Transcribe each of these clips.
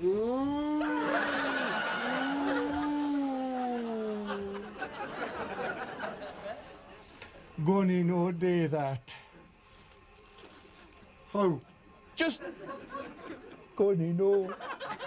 Gunny no day that. How? Just Gunny no.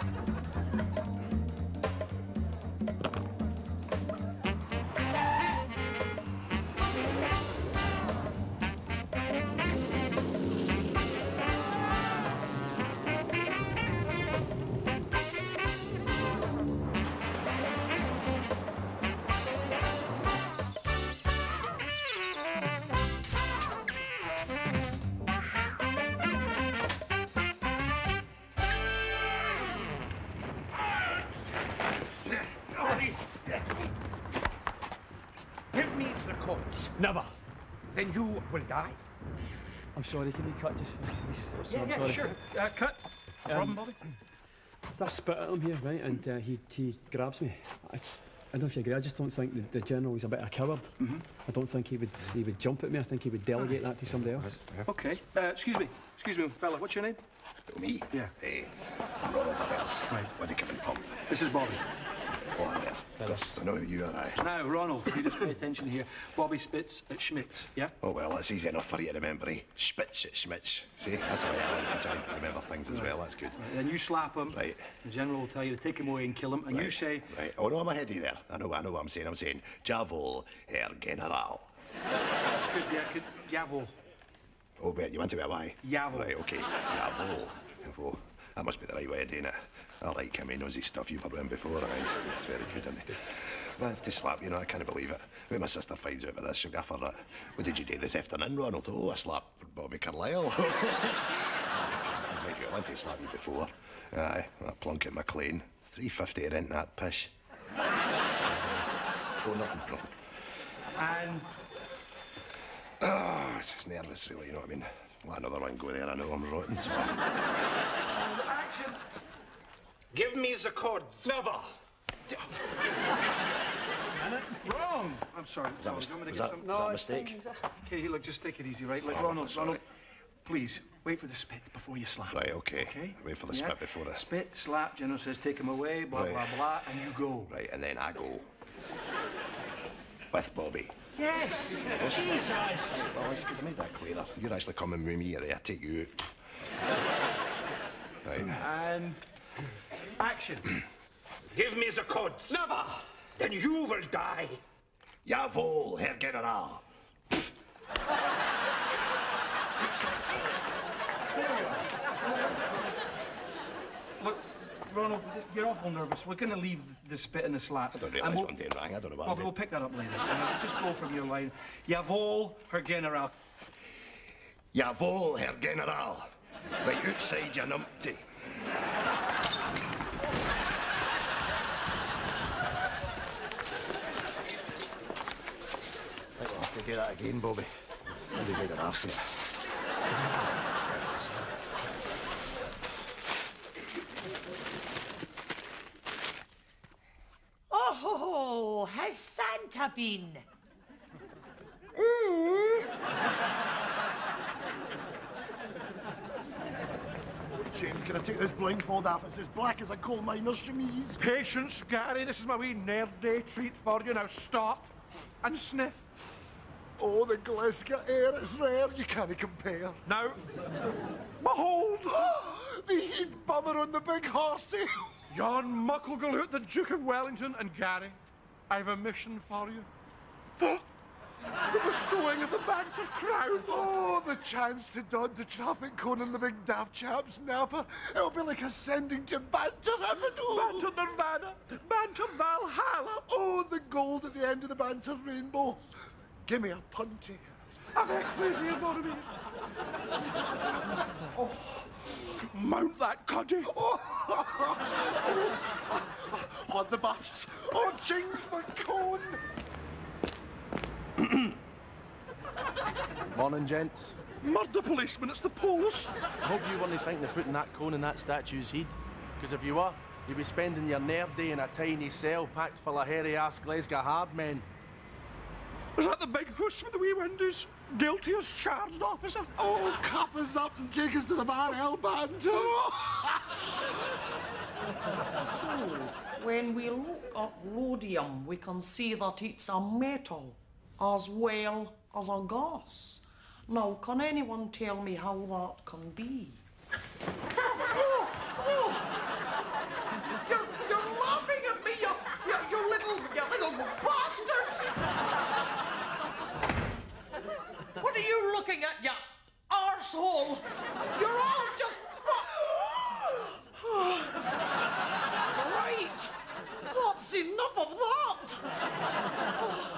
Give me the cords. Never. Then you will die. I'm sorry, can you cut just please? I'm Yeah, sorry. sure. Cut. No problem, Bobby. So I spit at him here, right, and he grabs me. I don't know if you agree. I just don't think the general is a bit of a coward. I don't think he would jump at me. I think he would delegate that to somebody else. Okay. Excuse me, fella. What's your name? Me? Yeah. I'm Ronald Roberts. Right. What do you come in from? This is Bobby. Oh, yeah. I know who you are. Now, Ronald, you just pay attention here. Bobby spits at Schmitz, yeah? Oh, well, that's easy enough for you to remember, eh? Spitz at Schmitz. See, that's the way I like to try and remember things as well. That's good. Right, then you slap him. Right. The general will tell you to take him away and kill him. And you say... Right. Oh, no, I'm ahead of you there. I know what I'm saying. I'm saying, Jawohl, Herr General. That's good, yeah. Good. Jawohl. Oh, wait, you want to be a Y? Jawohl. Right, okay. Jawohl. Oh, that must be the right way of doing it. All right, Kimmy knows his stuff. You've heard him before, right? It's very good, isn't it? Well, I have to slap, you know, I can't believe it. When my sister finds out about this, she'll go for that. What did you do this afternoon, Ronald? Oh, I slapped Bobby Carlyle. I want to slap you before. Aye, that Plunkett McLean. $3.50 to rent that pish. Oh, nothing. And... Oh, it's just nervous, really, you know what I mean? Let another one go there, I know I'm rotten, so... Action! Give me the cords. Never! Wrong! I'm sorry. Was that a mistake? Okay, look, just take it easy, right? Look, Ronald, please, wait for the spit before you slap. Right, okay. Okay? Wait for the spit before I... Spit, slap, General says take him away, blah, blah, blah, and you go. Right, and then I go. With Bobby. Yes! Jesus! Well, I could have made that clearer. You're actually coming with me, I take you out. Right. And... action. Give me the codes. Never! Then you will die. Jawohl, Herr General. Look, Ronald, you're awful nervous. We're going to leave the spit and the slap. I don't realise what I'm doing wrong. I don't know what I'm doing. We'll pick that up later. Just go from your line. Jawohl, Herr General. Jawohl, Herr General. Right outside your numpty. Right, we'll have to do that again, Bobby. Maybe made an arse of it. Oh, has Santa been? James, can I take this blindfold off? It's as black as a coal miner's chemise. Patience, Gary. This is my wee nerd day treat for you. Now stop and sniff. Oh, the Glasgow air is rare. You can't compare. Now, behold, The heat bummer on the big horsey. John Mucklegaloot, the Duke of Wellington, and Gary, I've a mission for you. The bestowing of the Banter Crown. Oh, the chance to dodge the traffic cone in the big daft chap's napper. It'll be like ascending to Banter Heaven. Banter Nirvana, Banter Valhalla. Oh, the gold at the end of the Banter rainbow. Give me a punty. Avec plaisir, mon ami. Oh, mount that cuddy. On the buffs. Oh, James McCone. Morning, gents. Murder policeman, it's the Poles. I hope you weren't thinking of putting that cone in that statue's head, because if you were, you'd be spending your nerd day in a tiny cell packed full of hairy-ass Glasgow hard men. Is that the big hoose with the wee windows? Guilty as charged, officer. Oh, cuff us up and take us to the Bar Hell Banter. When we look at rhodium, we can see that it's a metal as well as a gas. Now, can anyone tell me how that can be? You're laughing at me, you little bastards! What are you looking at, you arsehole? You're all just... Right, that's enough of that.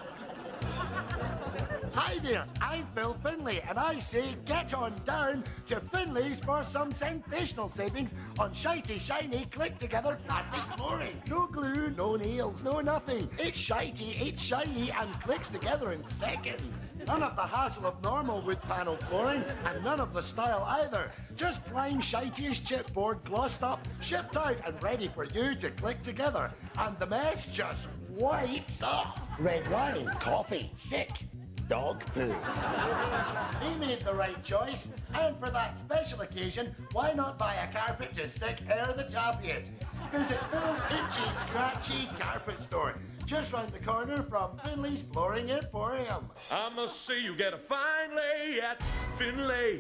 Hi there, I'm Phil Finlay, and I say get on down to Finlay's for some sensational savings on shitey, shiny, click-together plastic flooring. No glue, no nails, no nothing. It's shitey, it's shiny, and clicks together in seconds. None of the hassle of normal wood panel flooring, and none of the style either. Just plain shitey as chipboard, glossed up, shipped out, and ready for you to click together. And the mess just wipes up. Red wine, coffee, sick. Dog poo. He made the right choice, and for that special occasion, why not buy a carpet to stick ere the champion? Visit Phil's Itchy Scratchy Carpet Store, just round the corner from Finlay's Flooring Emporium. I must say you get a fine lay at Finlay.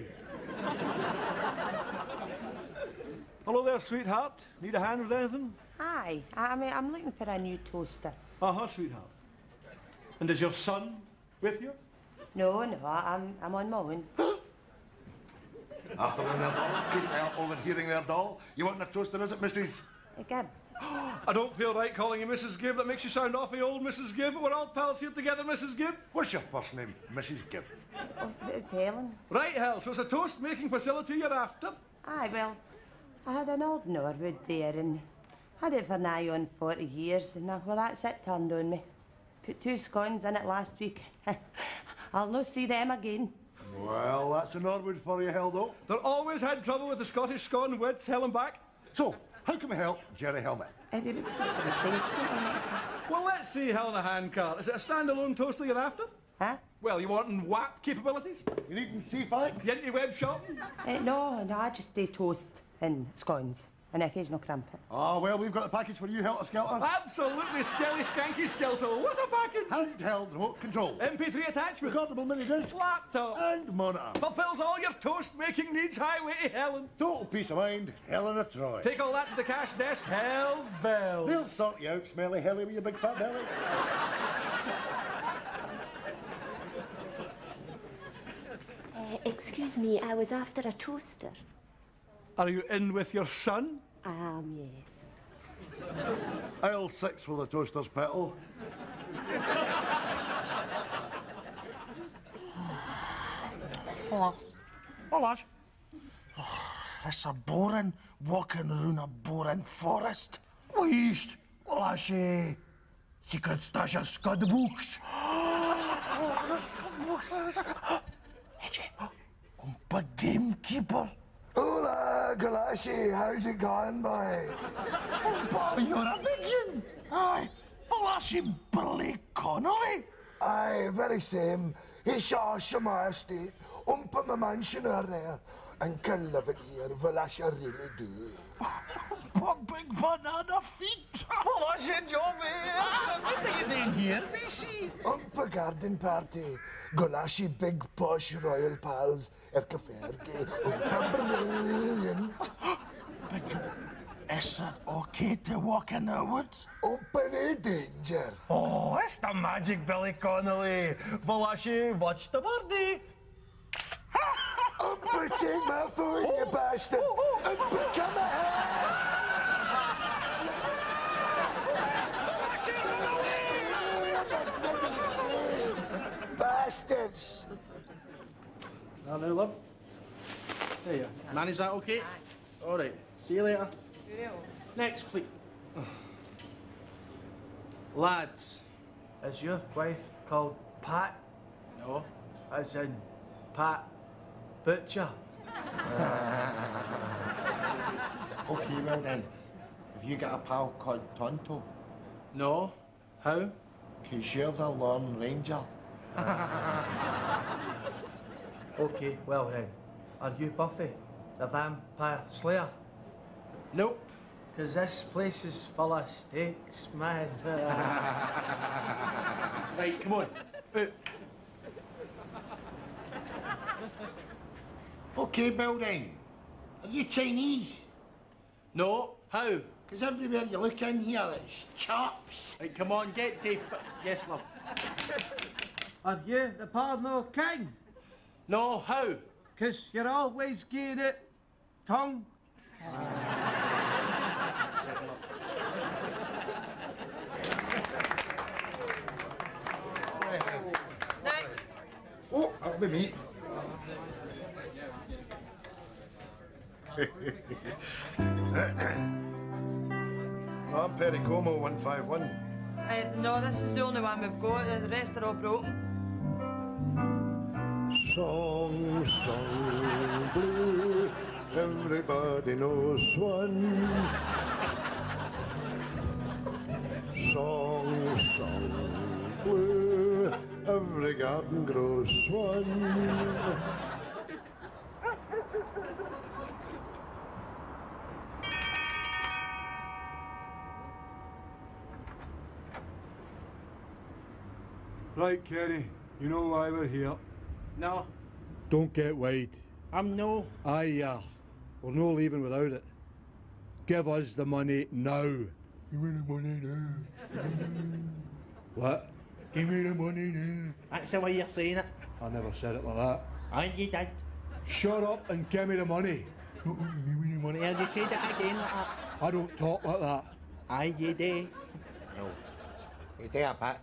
Hello there, sweetheart. Need a hand with anything? Hi, I'm looking for a new toaster. Uh-huh, sweetheart. And is your son with you? No, I'm on my own. Afternoon there, doll. Couldn't help overhearing their doll. You want a toaster, is it, Mrs.? Gibb. I don't feel right calling you Mrs. Gibb. That makes you sound awfully old, Mrs. Gibb. We're all pals here together, Mrs. Gibb. What's your first name, Mrs. Gibb? Oh, it's Helen. Right, Hel, so it's a toast-making facility you're after? Aye, well, I had an old Norwood there and had it for nigh on 40 years, and well, that's it turned on me. Put 2 scones in it last week. I'll no see them again. Well, that's a Norwood for you, Heldo. They're always had trouble with the Scottish scone wits, Helen back. So, how can we help Jerry Helmet? It's just a thing. Well, let's see, Helen a handcart. Is it a standalone toaster you're after? Huh? Well, you wanting WAP capabilities? You needing C5? You into web shopping? No, I just do toast and scones and occasional crumpet. Ah, well, we've got a package for you, Helter Skelter. Absolutely skelly skanky skeletal. What a package! Handheld remote control. MP3 attachment. Recordable mini disc. Laptop. And monitor. Fulfills all your toast-making needs. Highway to Helen. Total peace of mind. Helen of Troy. Take all that to the cash desk. Hell's bells. They'll sort you out, smelly Helly, with your big fat belly. Excuse me, I was after a toaster. Are you in with your son? Yes. Aisle 6 for the toaster's petal. Hello, lad. It's a boring, walking around a boring forest. Waste, well, I say, secret stash of scud books. The scud books. Hedgie, a gamekeeper. Hola, Galashi, how's it going, boy? Oh, boy, you're a big one. Aye, Flashy Billy Connolly. Aye, very same. He shot my estate, put my mansion there, and can live it here, Valash, I really do. Big banana feet. Flashy Jobby. What are you doing here, BC? A garden party. Galashi big posh royal pals, Erkaferke, brilliant. Is it okay to walk in the woods? Open danger. Oh, it's the magic Billy Connolly. Valashi, watch the birdie. Take my food, you bastard. Come ahead. Bastards. Now, love. There you are. Man, is that okay? All right. See you later. Next, please. Lads, is your wife called Pat? No. As in Pat Butcher? Okay, well then. Have you got a pal called Tonto? No. How? Cause you're the Lone Ranger. Okay, well then. Are you Buffy, the vampire slayer? Nope. Because this place is full of steaks, man. Right, come on. Out. Okay, Building. Are you Chinese? No, how? Because everywhere you look in here, it's chops. Right, come on, get to... Yes, love. Are you the Parno King? No, how? Because you're always getting it tongue. Next. Oh, that'll be me. I'm Perry Como 151. No, this is the only one we've got. The rest are all broken. Song, song, blue, everybody knows one. Song, song, blue, every garden grows one. Right, Kenny, you know why we're here. No. Don't get wide. No. Aye, we're no leaving without it. Give us the money now. Give me the money now. What? Give me the money now. That's the way you're saying it. I never said it like that. And you did. Shut up and give me the money. Give me the money. And you said it again like that. I don't talk like that. Aye, you do. No. You do, Pat.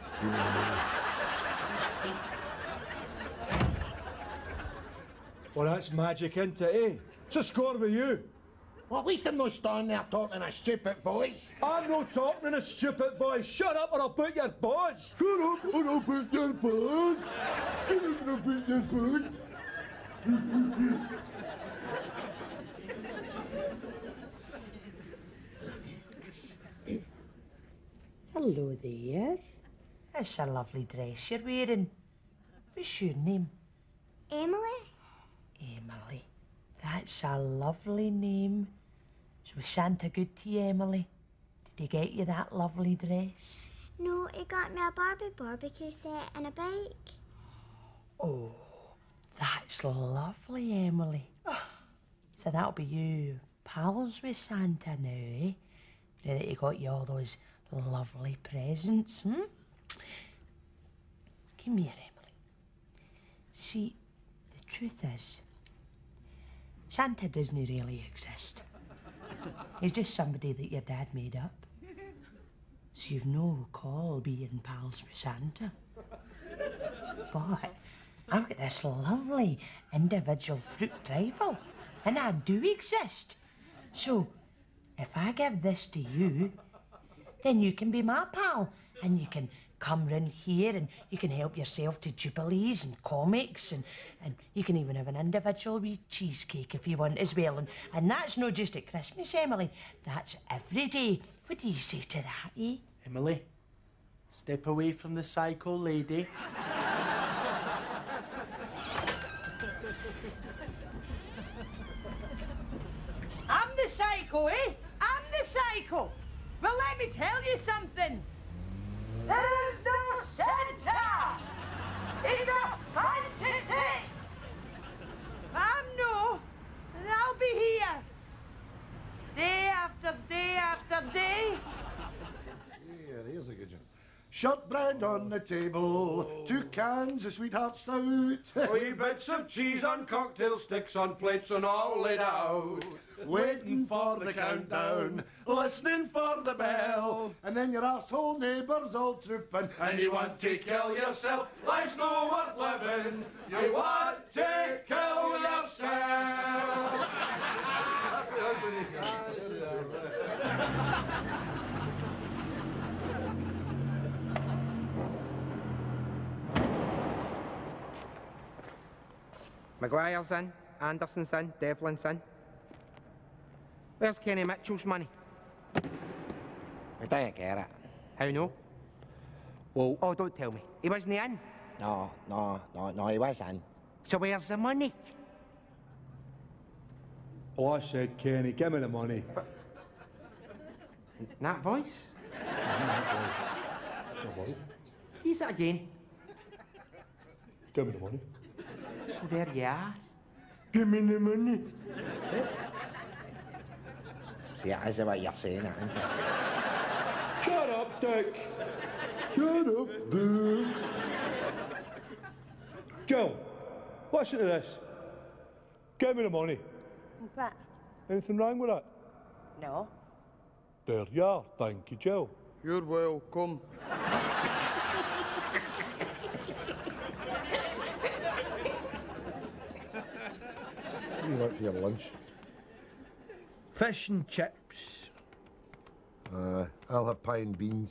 Well, that's magic, isn't it, eh? It's a score with you. Well, at least I'm not standing there talking in a stupid voice. I'm not talking in a stupid voice. Shut up or I'll put your buzz. Shut up or I'll put your buzz. Shut up or I'll put your buzz. Hello there. That's a lovely dress you're wearing. What's your name? Emily? Emily. That's a lovely name. So was Santa good to you, Emily? Did he get you that lovely dress? No, he got me a Barbie barbecue set and a bike. Oh, that's lovely, Emily. So that'll be you pals with Santa now, eh? Now that he got you all those lovely presents, Come here, Emily. See, the truth is, Santa doesn't really exist. He's just somebody that your dad made up. So you've no call being pals with Santa. But I've got this lovely individual fruit rifle, and I do exist. So if I give this to you, then you can be my pal, and you can come round here and you can help yourself to jubilees and comics, and you can even have an individual wee cheesecake if you want as well. And that's not just at Christmas, Emily. That's every day. What do you say to that, eh? Emily, step away from the psycho lady. I'm the psycho, eh? I'm the psycho. Well, let me tell you something. There's no Santa. It's a fantasy. No, and I'll be here day after day after day. Yeah, here's a good one. Shortbread on the table, 2 cans of sweetheart stout. Wee bits of cheese on cocktail sticks on plates and all laid out. Waiting for the countdown, listening for the bell, and then your arsehole neighbours all trooping, And you want to kill yourself, life's no worth living. You want to kill yourself. Maguire's in, Anderson's in, Devlin's in. Where's Kenny Mitchell's money? I don't get it. How no? Well... Oh, don't tell me. He wasn't in? No, he was in. So where's the money? Oh, I said, Kenny, give me the money. That voice? Use it again. Give me the money. Oh, there you are. Give me the money. See, it is what you're saying, it, isn't it? Shut up, Dick. Shut up, Dick. Jill, listen to this. Give me the money. What? Anything wrong with that? No. There you are. Thank you, Jill. You're welcome. What do you like for your lunch? Fish and chips. I'll have pie and beans.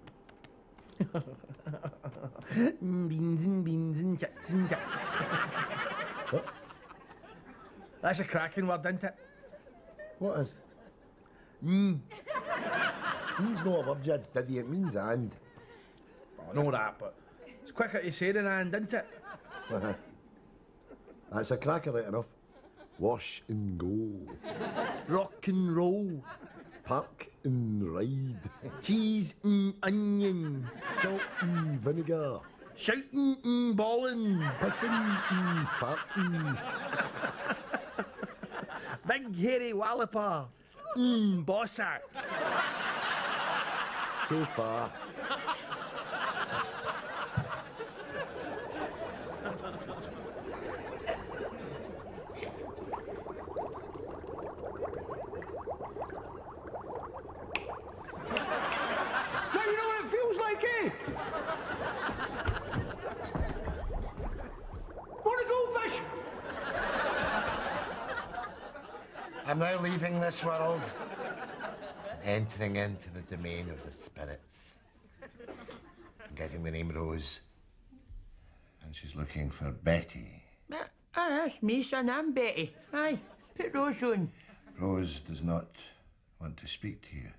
Beans and chips and chips. What? That's a cracking word, isn't it? What is? Mm. Means no a word, you diddy. It means and. I know that, but it's quicker to say than and, isn't it? That's a cracker right enough. Wash and go. Rock and roll. Park and ride. Cheese and onion. Salt and vinegar. Shouting and bawling. Pissing and farting. Big hairy walloper. Bossack. So far. Now you know what it feels like, eh? Wanna go fish? I'm now leaving this world and entering into the domain of the spirits. I'm getting the name Rose, and she's looking for Betty. That's me, son. I'm Betty. Aye, put Rose on. Rose does not want to speak to you.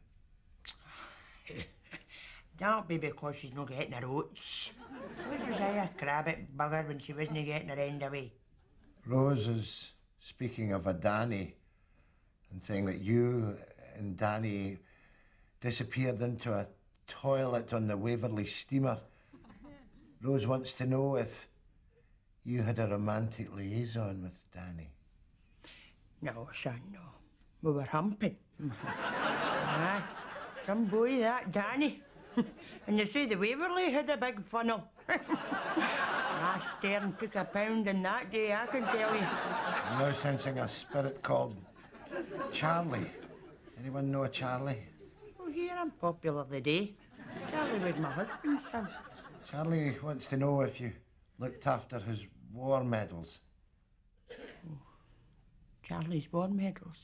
That'll be because she's not getting her oats. What was I, a crabbit bugger, when she wasn't getting her end away? Rose is speaking of a Danny and saying that you and Danny disappeared into a toilet on the Waverley steamer. Rose wants to know if you had a romantic liaison with Danny. No, son, no. We were humping. Aye, some boy that, Danny. And they say the Waverley had a big funnel. Last Stern took a pound in that day, I can tell you. I'm now sensing a spirit called Charlie. Anyone know a Charlie? Oh, here I'm popular the day. Charlie was my husband's son. Charlie wants to know if you looked after his war medals. Oh, Charlie's war medals?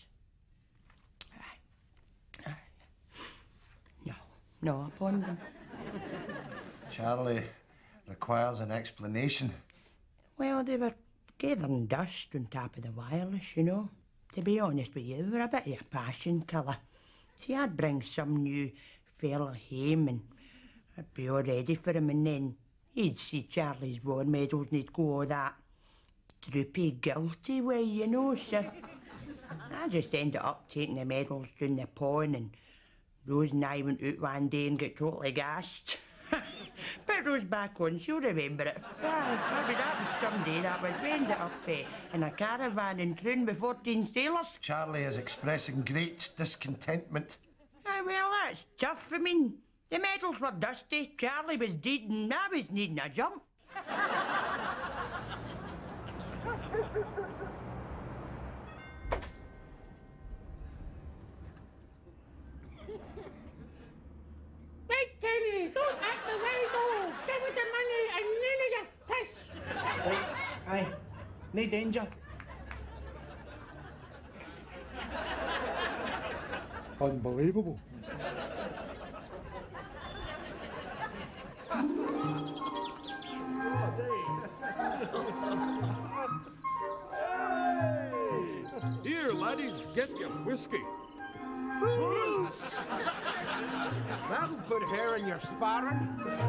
No, upon them. Charlie requires an explanation. Well, they were gathering dust on top of the wireless, you know. To be honest with you, they were a bit of a passion killer. See, I'd bring some new fella home and I'd be all ready for him, and then he'd see Charlie's war medals and he'd go all that droopy, guilty way, you know, so I just ended up taking the medals down the pond, and Rose and I went out one day and got totally gassed. But Rose back on, she'll remember it. Maybe that was someday that was. We ended up in a caravan in Troon with 14 sailors. Charlie is expressing great discontentment. Well, that's tough. I mean, the medals were dusty, Charlie was dead, and I was needing a jump. Right, Teddy, don't act the way, though. Give me the money and none of your piss. Right, aye. No danger. Unbelievable. Here, laddies, get your whiskey. That'll put hair in your sparring.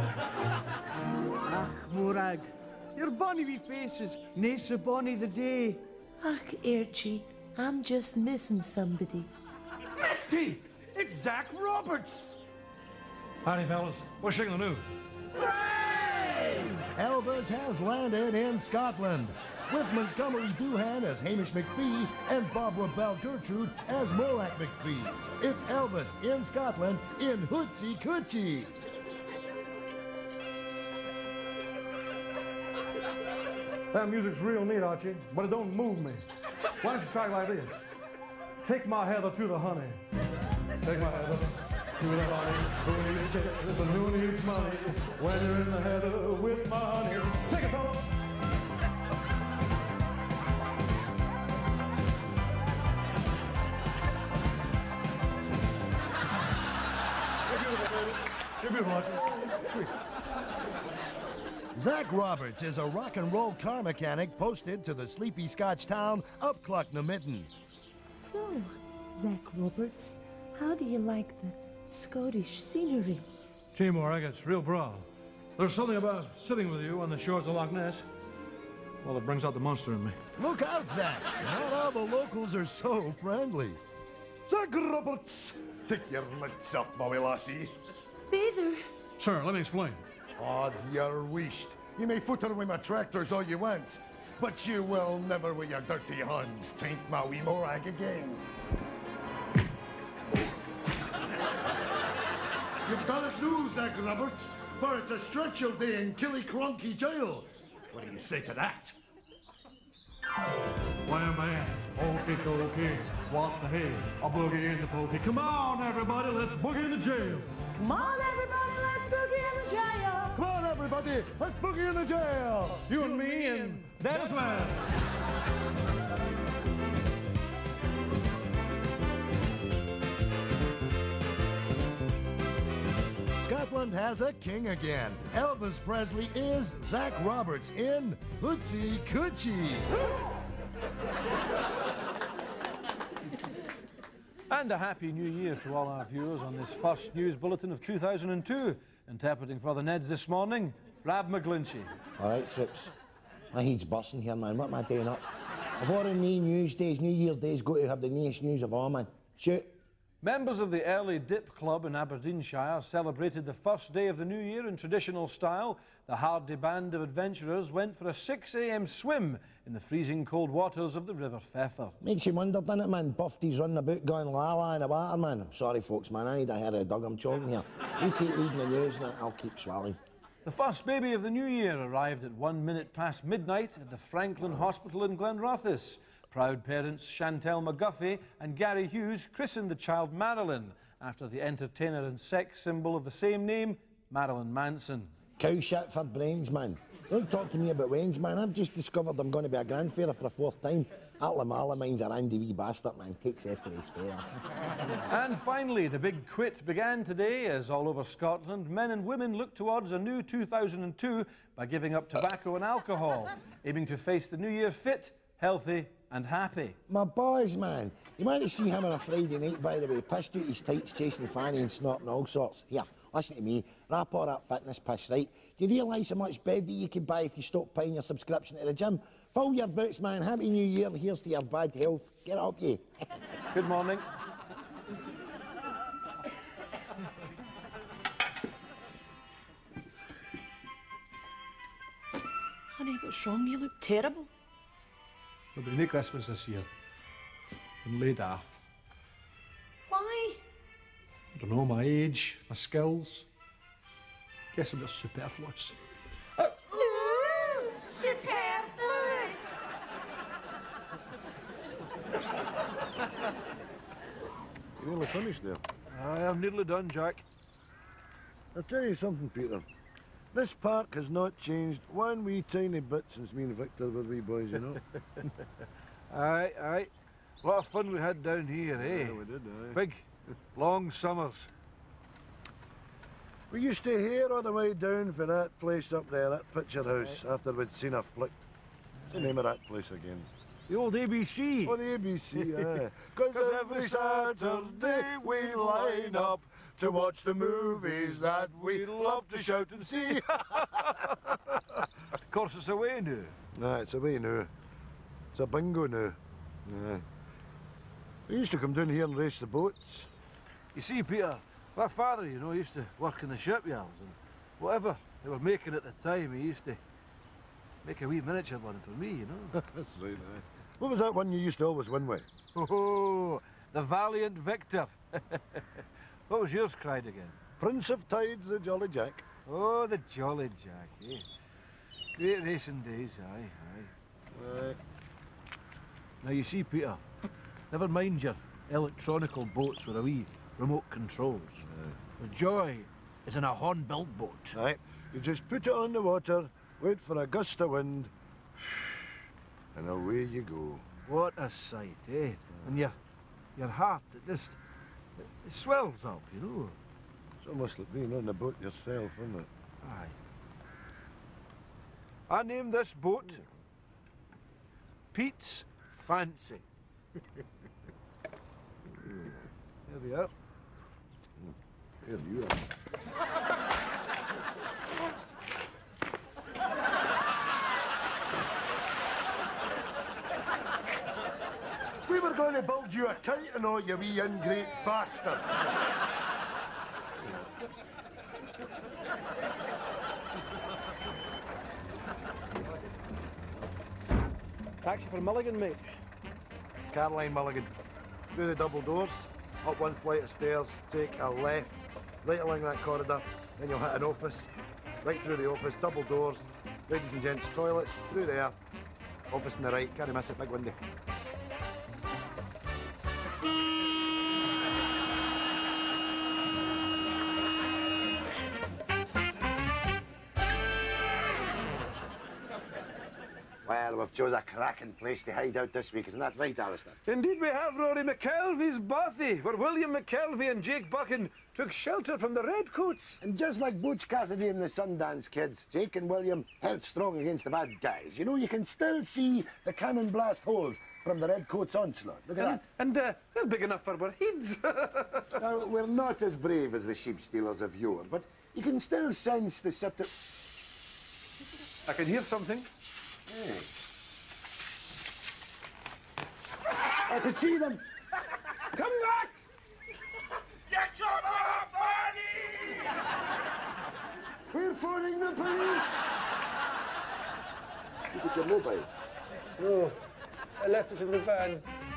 Ach, Morag, your bonny wee face is nae so bonny the day. Ach, Archie, I'm just missing somebody. Betty! It's Zach Roberts! Howdy, fellas. What's shaking the news? Elvis has landed in Scotland, with Montgomery Doohan as Hamish McPhee and Barbara Bell Gertrude as Morak McPhee. It's Elvis in Scotland in Hootsy Coochie. That music's real neat, Archie, but it don't move me. Why don't you try like this? Take my heather to the honey. Take my heather to the honey. Who needs money when you're in the heather with my honey? Take it, fellas. You're beautiful, Archie. Sweet. Zach Roberts is a rock and roll car mechanic posted to the sleepy Scotch town of Cloughnamitten. So, Zach Roberts, how do you like the Scottish scenery? Gee, Morak, it's real broad. There's something about sitting with you on the shores of Loch Ness. Well, it brings out the monster in me. Look out, Zach. Not all the locals are so friendly. Zach Roberts! Take your lids off, Bowie lassie. Feather. Sir, let me explain. Odd you're wished. You may footer with my tractors all you want, but you will never with your dirty hands taint my wee Morag again. You've done it now, Zach Roberts, for it's a stretch your day in Killycronky jail. What do you say to that? Wham bam, okey dokey, what the hey, a boogie in the pokey. Come on, everybody, let's boogie in the jail. Come on, everybody, let's boogie in the jail. Come on, everybody, let's boogie in the jail. You and me and that as well. Scotland has a king again. Elvis Presley is Zach Roberts in Hootsy Coochie. And a happy new year to all our viewers on this first news bulletin of 2002. Interpreting for the Neds this morning, Rab McGlinchey. All right, Trips. My head's bursting here, man. What am I doing up? I've already New Year's Day's got to have the newest news of all, man. Shoot. Members of the Early Dip Club in Aberdeenshire celebrated the first day of the new year in traditional style. The hardy band of adventurers went for a 6 a.m. swim in the freezing cold waters of the River Pfeffer. Makes you wonder, doesn't it, man? Buffy's running about going la-la in the water, man. I'm sorry, folks, man. I need a hair of dog. I'm choking here. You keep reading the news and I'll keep swallowing. The first baby of the new year arrived at 1 minute past midnight at the Franklin Hospital in Glenrothes. Proud parents Chantel McGuffey and Gary Hughes christened the child Marilyn after the entertainer and sex symbol of the same name, Marilyn Manson. Cow shit for brains, man. Don't talk to me about wains, man. I've just discovered I'm going to be a grandfather for the fourth time. That Lamala mine's a randy wee bastard, man. Takes after his fair. And finally, the big quit began today as all over Scotland, men and women look towards a new 2002 by giving up tobacco and alcohol, aiming to face the new year fit, healthy and happy. My boys, man. You might have seen him on a Friday night, by the way. Pissed out his tights, chasing Fanny and snorting all sorts. Here, listen to me. Wrap all that fitness piss, right? Do you realise how much bevy you can buy if you stop paying your subscription to the gym? Fill your boots, man. Happy New Year. Here's to your bad health. Get up, you. Good morning. Honey, what's wrong? You look terrible. There'll be no Christmas this year. I'm laid off. Why? I don't know, my age, my skills. Guess I'm just superfluous. Superfluous! You're nearly finished there. I am nearly done, Jack. I'll tell you something, Peter. This park has not changed one wee tiny bit since me and Victor were wee boys, you know. Aye, aye. A lot of fun we had down here, eh? Yeah, we did, aye. Big, long summers. We used to hear all the way down for that place up there, that picture house, after we'd seen a flick. What's the name of that place again? The old ABC. Oh, the ABC, aye. Because every Saturday we line up to watch the movies that we love to shout and see. Of course, it's away now. Nah, it's away now. It's a bingo now. Yeah. We used to come down here and race the boats. You see, Peter, my father, you know, used to work in the shipyards, and whatever they were making at the time, he used to make a wee miniature one for me, you know. That's right, aye. What was that one you used to always win with? Oh, the Valiant Victor. What was yours cried again? Prince of Tides, the Jolly Jack. Oh, the Jolly Jack, eh? Great racing days, aye. Now you see, Peter, never mind your electronical boats with a wee remote controls. The joy is in a horn-built boat. Aye, you just put it on the water, wait for a gust of wind, and away you go. What a sight, eh? And your heart, it swells up, you know. It's almost like being on the boat yourself, isn't it? Aye. I named this boat Pete's Fancy. There we are. There you are. We were going to build you a kite and all, you wee ingrate bastard. Taxi for Mulligan, mate. Caroline Mulligan. Through the double doors, up one flight of stairs, take a left, right along that corridor, then you'll hit an office, right through the office, double doors, ladies and gents toilets, through there, office on the right, can't miss it, big window. Well, we've chose a cracking place to hide out this week, isn't that right, Alistair? Indeed we have, Rory. McKelvey's Bothy, where William McKelvey and Jake Buchan took shelter from the Redcoats. And just like Butch Cassidy and the Sundance Kids, Jake and William held strong against the bad guys. You know, you can still see the cannon blast holes from the Redcoats' onslaught. Look at that. And they're big enough for our heads. Now, we're not as brave as the sheep stealers of yore, but you can still sense the subtle... I can hear something. Hey. I could see them. Come back! Get your body! We're phoning the police! Look at your mobile. No, I left it in the van.